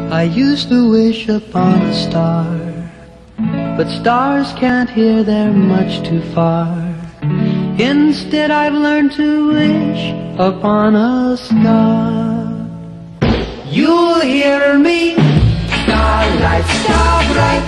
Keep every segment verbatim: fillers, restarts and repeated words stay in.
I used to wish upon a star, but stars can't hear, they're much too far. Instead I've learned to wish upon a star. You'll hear me, starlight, star bright.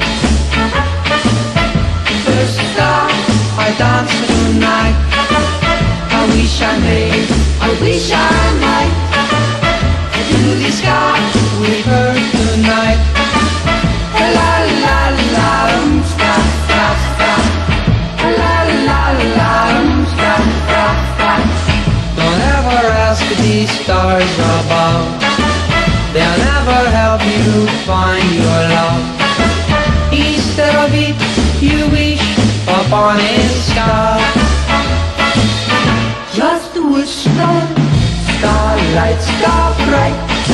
First star I dance tonight. I wish I may, I wish I might do the sky with her tonight. La la la, um, sta, sta, sta. La la la, um, sta, sta, sta. Don't ever ask these stars above, they'll never help you find your love. Instead of it, you wish upon a star. Just a whisper, starlight, star bright.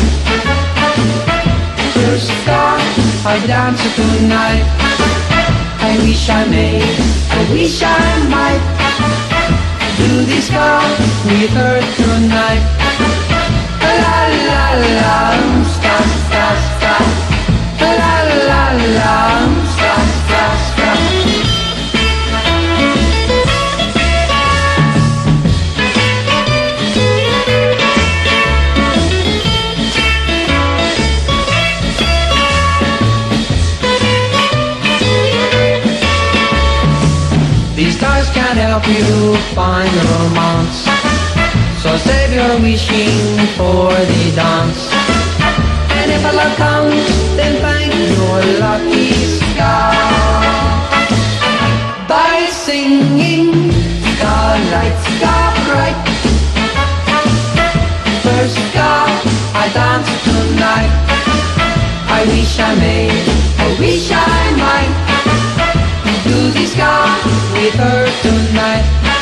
First star I dance tonight. I wish I may, I wish I might do the sky with her tonight. La la la, um, sta, sta, sta. La la la, um, sta, sta, sta. These stars can't help you find romance, so save your wishing for the dance. And if a love comes, then thank your lucky star by singing starlight, star bright. First star I dance tonight. I wish I may, I wish I might do the sky with her tonight.